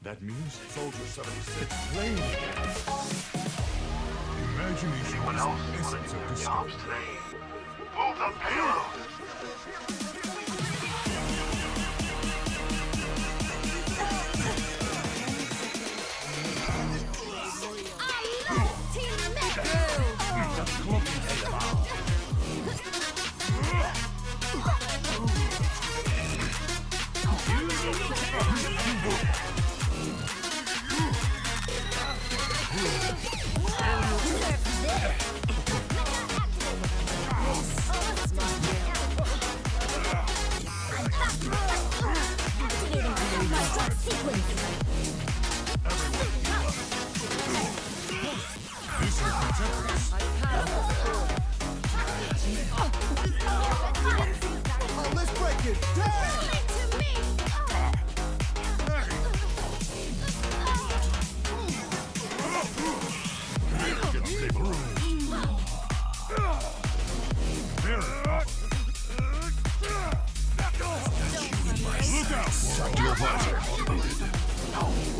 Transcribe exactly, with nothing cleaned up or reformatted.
That means Soldier seventy-six playing again. Imagination Anyone is else the want essence to of do discovery. jobs today? Move the payload! Just clumping them out. Oh, let's break it down! Look out! Your visor.